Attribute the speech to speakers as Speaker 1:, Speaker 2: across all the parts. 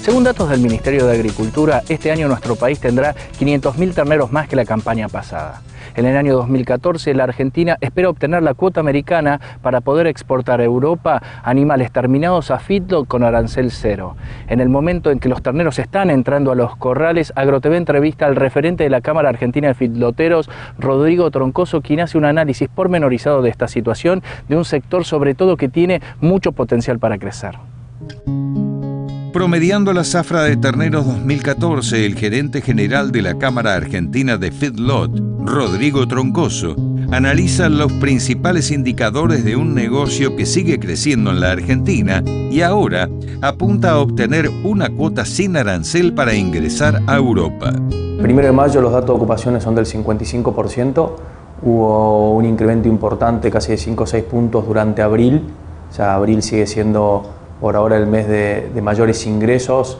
Speaker 1: Según datos del Ministerio de Agricultura, este año nuestro país tendrá 500.000 terneros más que la campaña pasada. En el año 2014, la Argentina espera obtener la cuota americana para poder exportar a Europa animales terminados a feedlot con arancel cero. En el momento en que los terneros están entrando a los corrales, AgroTV entrevista al referente de la Cámara Argentina de Feedloteros, Rodrigo Troncoso, quien hace un análisis pormenorizado de esta situación, de un sector sobre todo que tiene mucho potencial para crecer.
Speaker 2: Promediando la zafra de terneros 2014, el gerente general de la Cámara Argentina de Feedlot, Rodrigo Troncoso, analiza los principales indicadores de un negocio que sigue creciendo en la Argentina y ahora apunta a obtener una cuota sin arancel para ingresar a Europa.
Speaker 3: 1 de mayo los datos de ocupaciones son del 55%, hubo un incremento importante, casi de 5 o 6 puntos durante abril, o sea, abril sigue siendo por ahora el mes de mayores ingresos.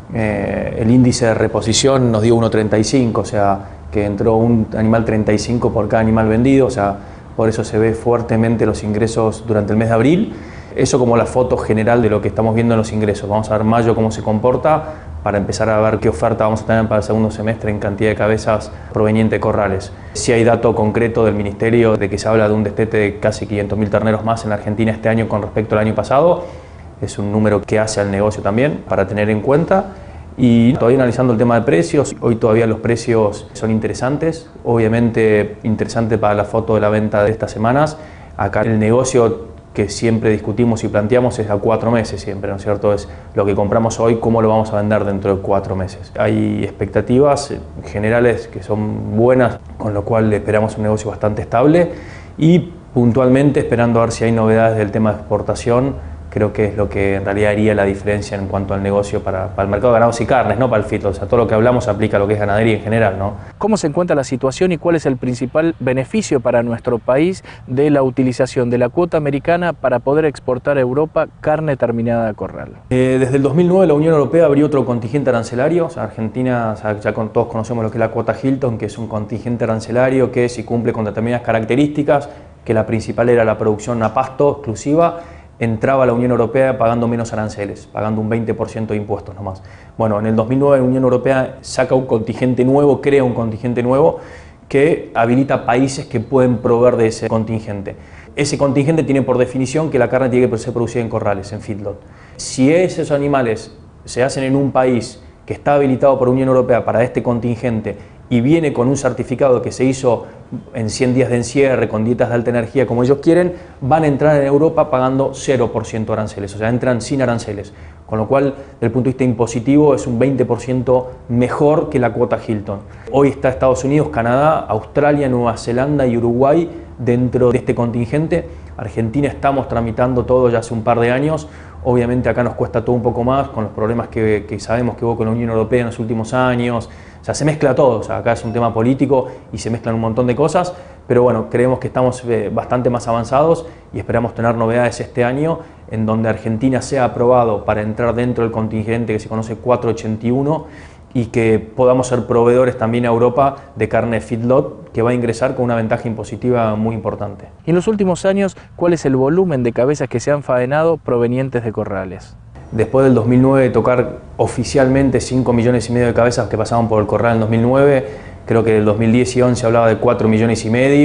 Speaker 3: El índice de reposición nos dio 1,35, o sea, que entró un animal 35 por cada animal vendido, o sea, por eso se ve fuertemente los ingresos durante el mes de abril. Eso como la foto general de lo que estamos viendo en los ingresos. Vamos a ver mayo cómo se comporta para empezar a ver qué oferta vamos a tener para el segundo semestre en cantidad de cabezas provenientes de corrales. Si hay dato concreto del Ministerio de que se habla de un destete de casi 500.000 terneros más en la Argentina este año con respecto al año pasado. Es un número que hace al negocio también para tener en cuenta. Y todavía analizando el tema de precios, hoy todavía los precios son interesantes, obviamente interesante para la foto de la venta de estas semanas. Acá el negocio que siempre discutimos y planteamos es a 4 meses siempre, ¿no es cierto? Es lo que compramos hoy, cómo lo vamos a vender dentro de 4 meses. Hay expectativas generales que son buenas, con lo cual esperamos un negocio bastante estable y puntualmente esperando a ver si hay novedades del tema de exportación. Creo que es lo que en realidad haría la diferencia en cuanto al negocio para el mercado de ganados y carnes, no para el feedlot. O sea, todo lo que hablamos aplica a lo que es ganadería en general, ¿no?
Speaker 1: ¿Cómo se encuentra la situación y cuál es el principal beneficio para nuestro país de la utilización de la cuota americana para poder exportar a Europa carne terminada a corral?
Speaker 3: Desde el 2009 la Unión Europea abrió otro contingente arancelario. O sea, Argentina, o sea, ya todos conocemos lo que es la cuota Hilton, que es un contingente arancelario que si cumple con determinadas características, que la principal era la producción a pasto exclusiva, entraba a la Unión Europea pagando menos aranceles, pagando un 20% de impuestos nomás. Bueno, en el 2009 la Unión Europea saca un contingente nuevo, crea un contingente nuevo que habilita países que pueden proveer de ese contingente. Ese contingente tiene por definición que la carne tiene que ser producida en corrales, en feedlot. Si esos animales se hacen en un país que está habilitado por Unión Europea para este contingente y viene con un certificado que se hizo en 100 días de encierre, con dietas de alta energía como ellos quieren, van a entrar en Europa pagando 0% aranceles, o sea, entran sin aranceles. Con lo cual, desde el punto de vista impositivo, es un 20% mejor que la cuota Hilton. Hoy está Estados Unidos, Canadá, Australia, Nueva Zelanda y Uruguay dentro de este contingente. Argentina estamos tramitando todo ya hace un par de años. Obviamente acá nos cuesta todo un poco más con los problemas que sabemos que hubo con la Unión Europea en los últimos años. O sea, se mezcla todo, o sea, acá es un tema político y se mezclan un montón de cosas, pero bueno, creemos que estamos bastante más avanzados y esperamos tener novedades este año en donde Argentina sea aprobado para entrar dentro del contingente que se conoce 481 y que podamos ser proveedores también a Europa de carne feedlot que va a ingresar con una ventaja impositiva muy importante.
Speaker 1: Y en los últimos años, ¿cuál es el volumen de cabezas que se han faenado provenientes de corrales?
Speaker 3: Después del 2009 de tocar oficialmente 5,5 millones de cabezas que pasaban por el corral en 2009, creo que del 2010 y 11 hablaba de 4,5 millones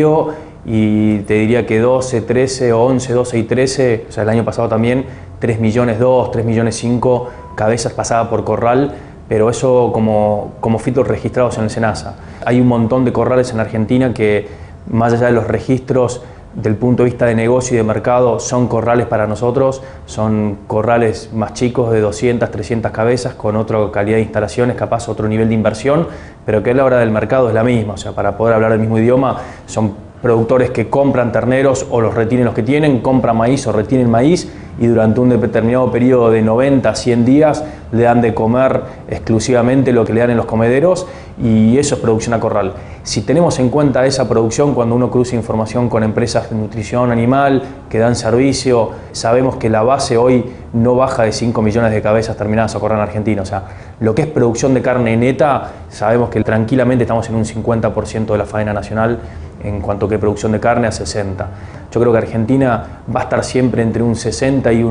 Speaker 3: y te diría que 12, 13 o 11, 12 y 13, o sea el año pasado también 3,2 millones, 3,5 millones cabezas pasadas por corral, pero eso como feedlot registrados en el SENASA. Hay un montón de corrales en Argentina que más allá de los registros del punto de vista de negocio y de mercado son corrales para nosotros, son corrales más chicos de 200, 300 cabezas con otra calidad de instalaciones, capaz otro nivel de inversión, pero que a la hora del mercado es la misma, o sea, para poder hablar el mismo idioma son productores que compran terneros o los retienen los que tienen, compran maíz o retienen maíz y durante un determinado periodo de 90 a 100 días le dan de comer exclusivamente lo que le dan en los comederos y eso es producción a corral. Si tenemos en cuenta esa producción cuando uno cruza información con empresas de nutrición animal que dan servicio, sabemos que la base hoy no baja de 5 millones de cabezas terminadas a corral en Argentina. O sea, lo que es producción de carne neta, sabemos que tranquilamente estamos en un 50% de la faena nacional en cuanto que producción de carne a 60. Yo creo que Argentina va a estar siempre entre un 60 y un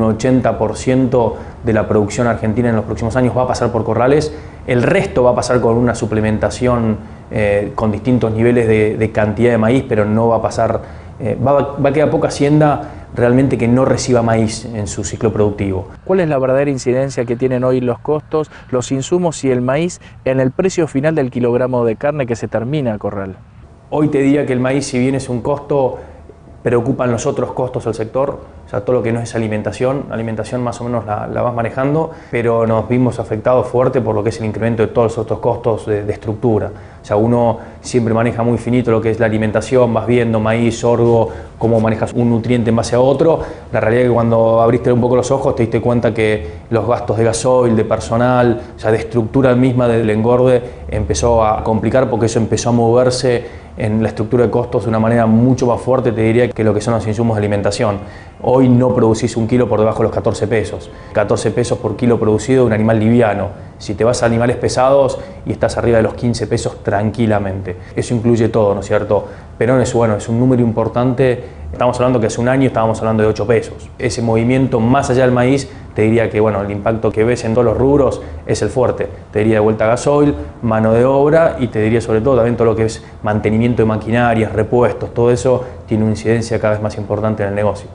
Speaker 3: 80% de la producción argentina en los próximos años va a pasar por corrales. El resto va a pasar con una suplementación con distintos niveles de cantidad de maíz, pero no va a pasar, va a quedar poca hacienda realmente que no reciba maíz en su ciclo productivo.
Speaker 1: ¿Cuál es la verdadera incidencia que tienen hoy los costos, los insumos y el maíz en el precio final del kilogramo de carne que se termina el corral?
Speaker 3: Hoy te diría que el maíz, si bien es un costo, preocupan los otros costos del sector, o sea, todo lo que no es alimentación más o menos la vas manejando, pero nos vimos afectados fuerte por lo que es el incremento de todos los otros costos de estructura. O sea, uno siempre maneja muy finito lo que es la alimentación, vas viendo maíz, sorgo, cómo manejas un nutriente en base a otro. La realidad es que cuando abriste un poco los ojos te diste cuenta que los gastos de gasoil, de personal, o sea, de estructura misma del engorde empezó a complicar porque eso empezó a moverse en la estructura de costos de una manera mucho más fuerte, te diría, que lo que son los insumos de alimentación. Hoy no producís un kilo por debajo de los 14 pesos. 14 pesos por kilo producido de un animal liviano. Si te vas a animales pesados y estás arriba de los 15 pesos tranquilamente. Eso incluye todo, ¿no es cierto? Pero es un número importante. Estamos hablando que hace un año estábamos hablando de 8 pesos. Ese movimiento más allá del maíz, te diría que el impacto que ves en todos los rubros es el fuerte. Te diría de vuelta gasoil, mano de obra y te diría sobre todo también todo lo que es mantenimiento de maquinarias, repuestos, todo eso tiene una incidencia cada vez más importante en el negocio.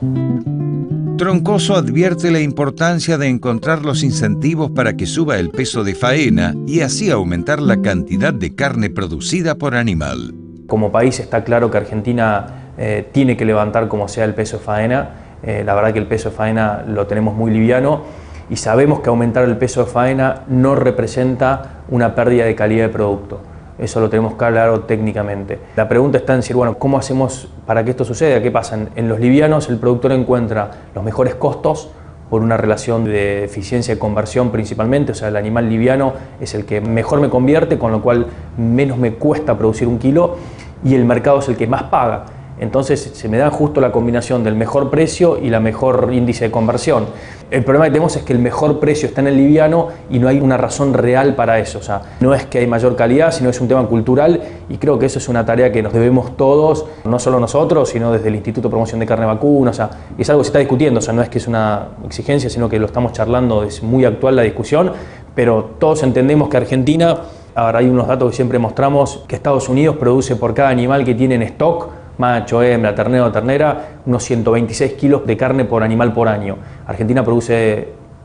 Speaker 2: Troncoso advierte la importancia de encontrar los incentivos para que suba el peso de faena y así aumentar la cantidad de carne producida por animal.
Speaker 3: Como país está claro que Argentina tiene que levantar como sea el peso de faena. La verdad que el peso de faena lo tenemos muy liviano y sabemos que aumentar el peso de faena no representa una pérdida de calidad de producto. Eso lo tenemos claro técnicamente. La pregunta está en decir, ¿cómo hacemos para que esto suceda? ¿Qué pasa? En los livianos el productor encuentra los mejores costos por una relación de eficiencia de conversión principalmente, o sea, el animal liviano es el que mejor me convierte, con lo cual menos me cuesta producir un kilo y el mercado es el que más paga. Entonces se me da justo la combinación del mejor precio y la mejor índice de conversión. El problema que tenemos es que el mejor precio está en el liviano y no hay una razón real para eso. O sea, no es que hay mayor calidad, sino es un tema cultural y creo que eso es una tarea que nos debemos todos, no solo nosotros, sino desde el Instituto de Promoción de Carne Vacuna. O sea, es algo que se está discutiendo, o sea, no es que es una exigencia, sino que lo estamos charlando, es muy actual la discusión, pero todos entendemos que Argentina, ahora hay unos datos que siempre mostramos, que Estados Unidos produce por cada animal que tiene en stock, macho, hembra, ternero o ternera, unos 126 kilos de carne por animal por año. Argentina produce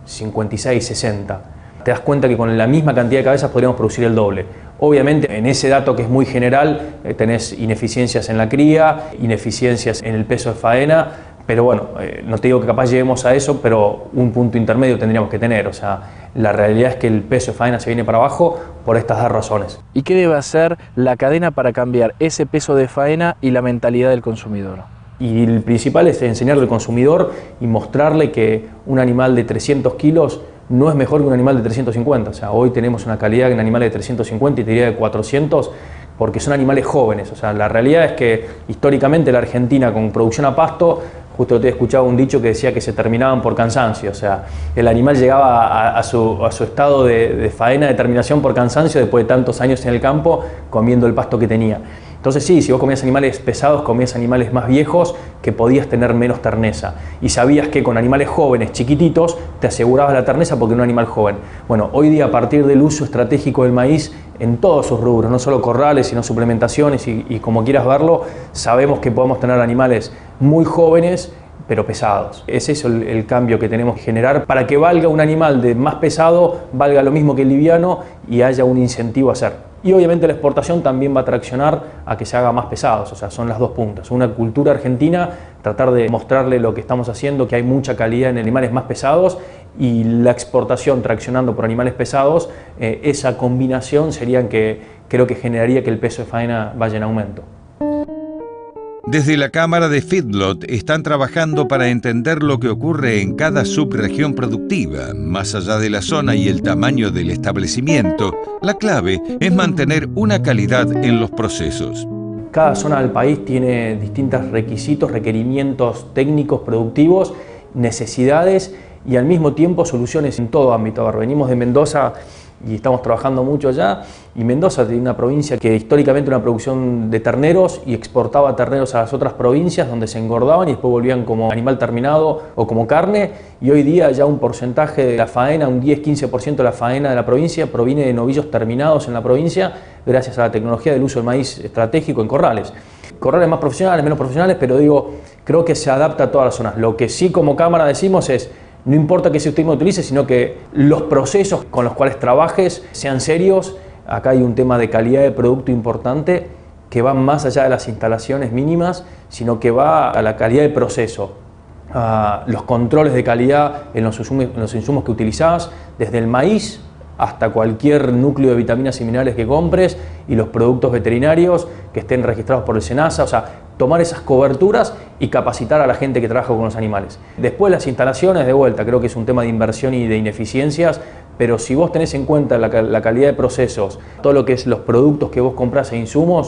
Speaker 3: 56, 60. Te das cuenta que con la misma cantidad de cabezas podríamos producir el doble. Obviamente, en ese dato que es muy general, tenés ineficiencias en la cría, ineficiencias en el peso de faena, pero no te digo que capaz lleguemos a eso, pero un punto intermedio tendríamos que tener. O sea, la realidad es que el peso de faena se viene para abajo por estas dos razones.
Speaker 1: ¿Y qué debe hacer la cadena para cambiar ese peso de faena y la mentalidad del consumidor?
Speaker 3: Y el principal es enseñarle al consumidor y mostrarle que un animal de 300 kilos no es mejor que un animal de 350. O sea, hoy tenemos una calidad en animales de 350 y te diría de 400 porque son animales jóvenes. O sea, la realidad es que históricamente la Argentina con producción a pasto, justo te he escuchado un dicho que decía que se terminaban por cansancio. O sea, el animal llegaba a su estado de faena, de terminación por cansancio después de tantos años en el campo comiendo el pasto que tenía. Entonces sí, si vos comías animales pesados, comías animales más viejos que podías tener menos terneza. Y sabías que con animales jóvenes, chiquititos, te asegurabas la terneza porque era un animal joven. Bueno, hoy día a partir del uso estratégico del maíz en todos sus rubros, no solo corrales, sino suplementaciones y como quieras verlo, sabemos que podemos tener animales muy jóvenes pero pesados. Es eso el cambio que tenemos que generar para que valga un animal de más pesado, valga lo mismo que el liviano y haya un incentivo a hacer. Y obviamente la exportación también va a traccionar a que se haga más pesados, o sea, son las dos puntas. Una cultura argentina, tratar de mostrarle lo que estamos haciendo, que hay mucha calidad en animales más pesados, y la exportación traccionando por animales pesados, esa combinación sería que creo que generaría que el peso de faena vaya en aumento.
Speaker 2: Desde la Cámara de Feedlot están trabajando para entender lo que ocurre en cada subregión productiva. Más allá de la zona y el tamaño del establecimiento, la clave es mantener una calidad en los procesos.
Speaker 3: Cada zona del país tiene distintos requisitos, requerimientos técnicos, productivos, necesidades y al mismo tiempo soluciones en todo ámbito. Ahora, venimos de Mendoza y estamos trabajando mucho allá, y Mendoza tiene una provincia que históricamente una producción de terneros y exportaba terneros a las otras provincias donde se engordaban y después volvían como animal terminado o como carne, y hoy día ya un porcentaje de la faena, un 10-15% de la faena de la provincia proviene de novillos terminados en la provincia gracias a la tecnología del uso del maíz estratégico en corrales. Corrales más profesionales, menos profesionales, pero digo, creo que se adapta a todas las zonas. Lo que sí como cámara decimos es, no importa qué sistema utilices, sino que los procesos con los cuales trabajes sean serios. Acá hay un tema de calidad de producto importante que va más allá de las instalaciones mínimas, sino que va a la calidad de proceso, a los controles de calidad en los insumos que utilizás, desde el maíz hasta cualquier núcleo de vitaminas y minerales que compres, y los productos veterinarios que estén registrados por el SENASA, o sea, tomar esas coberturas y capacitar a la gente que trabaja con los animales. Después las instalaciones, de vuelta, creo que es un tema de inversión y de ineficiencias, pero si vos tenés en cuenta la calidad de procesos, todo lo que es los productos que vos comprás e insumos,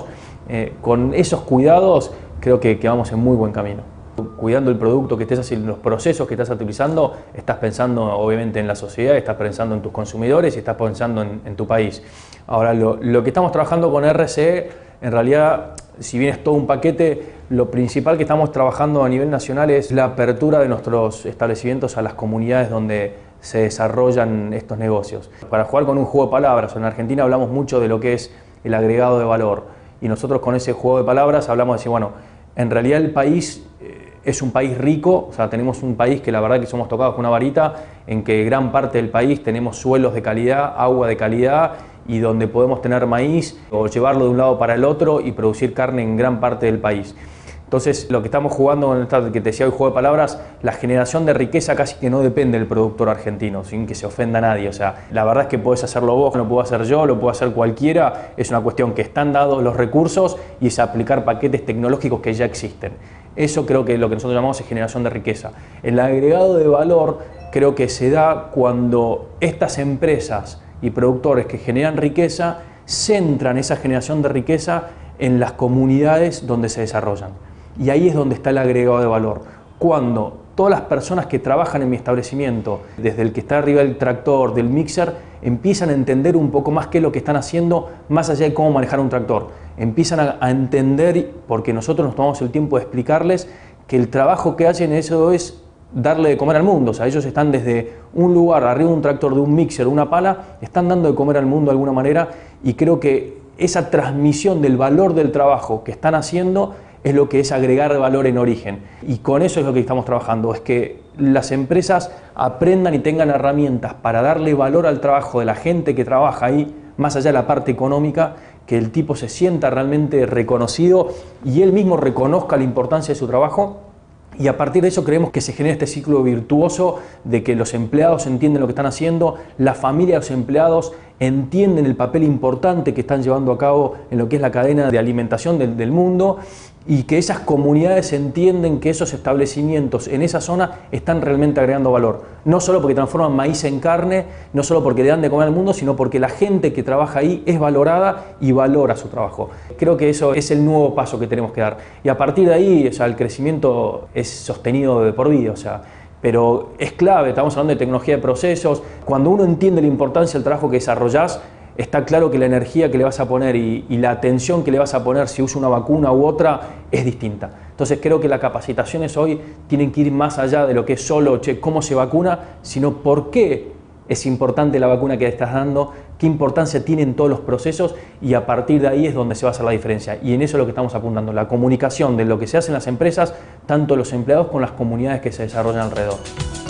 Speaker 3: con esos cuidados creo que vamos en muy buen camino. Cuidando el producto que estés haciendo, los procesos que estás utilizando, estás pensando obviamente en la sociedad, estás pensando en tus consumidores y estás pensando en tu país. Ahora, lo que estamos trabajando con RCE, en realidad, si bien es todo un paquete, lo principal que estamos trabajando a nivel nacional es la apertura de nuestros establecimientos a las comunidades donde se desarrollan estos negocios. Para jugar con un juego de palabras, en Argentina hablamos mucho de lo que es el agregado de valor, y nosotros con ese juego de palabras hablamos de decir, bueno, en realidad el país es un país rico, o sea, tenemos un país que la verdad que somos tocados con una varita, en que gran parte del país tenemos suelos de calidad, agua de calidad, y donde podemos tener maíz o llevarlo de un lado para el otro y producir carne en gran parte del país. Entonces, lo que estamos jugando con esta, que te decía hoy, juego de palabras, la generación de riqueza casi que no depende del productor argentino, sin que se ofenda a nadie. O sea, la verdad es que podés hacerlo vos, lo puedo hacer yo, lo puedo hacer cualquiera. Es una cuestión que están dados los recursos y es aplicar paquetes tecnológicos que ya existen. Eso creo que lo que nosotros llamamos es generación de riqueza. El agregado de valor creo que se da cuando estas empresas y productores que generan riqueza centran esa generación de riqueza en las comunidades donde se desarrollan. Y ahí es donde está el agregado de valor. Cuando todas las personas que trabajan en mi establecimiento, desde el que está arriba del tractor, del mixer, empiezan a entender un poco más qué es lo que están haciendo, más allá de cómo manejar un tractor. Empiezan a entender, porque nosotros nos tomamos el tiempo de explicarles, que el trabajo que hacen eso es darle de comer al mundo. O sea, ellos están desde un lugar, arriba de un tractor, de un mixer, de una pala, están dando de comer al mundo de alguna manera, y creo que esa transmisión del valor del trabajo que están haciendo es lo que es agregar valor en origen. Y con eso es lo que estamos trabajando, es que las empresas aprendan y tengan herramientas para darle valor al trabajo de la gente que trabaja ahí, más allá de la parte económica, que el tipo se sienta realmente reconocido y él mismo reconozca la importancia de su trabajo. Y a partir de eso creemos que se genera este ciclo virtuoso de que los empleados entienden lo que están haciendo, la familia de los empleados entienden el papel importante que están llevando a cabo en lo que es la cadena de alimentación del mundo, y que esas comunidades entienden que esos establecimientos en esa zona están realmente agregando valor. No solo porque transforman maíz en carne, no solo porque le dan de comer al mundo, sino porque la gente que trabaja ahí es valorada y valora su trabajo. Creo que eso es el nuevo paso que tenemos que dar. Y a partir de ahí, o sea, el crecimiento es sostenido de por vida, o sea, pero es clave, estamos hablando de tecnología de procesos. Cuando uno entiende la importancia del trabajo que desarrollás, está claro que la energía que le vas a poner y la atención que le vas a poner si usa una vacuna u otra es distinta. Entonces creo que las capacitaciones hoy tienen que ir más allá de lo que es solo cómo se vacuna, sino por qué es importante la vacuna que le estás dando, qué importancia tienen todos los procesos, y a partir de ahí es donde se va a hacer la diferencia. Y en eso es lo que estamos apuntando, la comunicación de lo que se hace en las empresas, tanto los empleados con las comunidades que se desarrollan alrededor.